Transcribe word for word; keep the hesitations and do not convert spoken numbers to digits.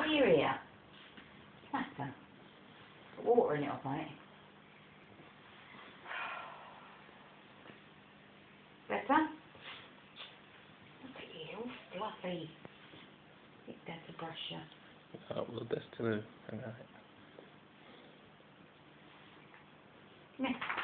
Put your ear. Matter. Put water in it, I'll it. Better? Look at you, all fluffy. Get down to brush you. Oh, well, that's to the... Come here.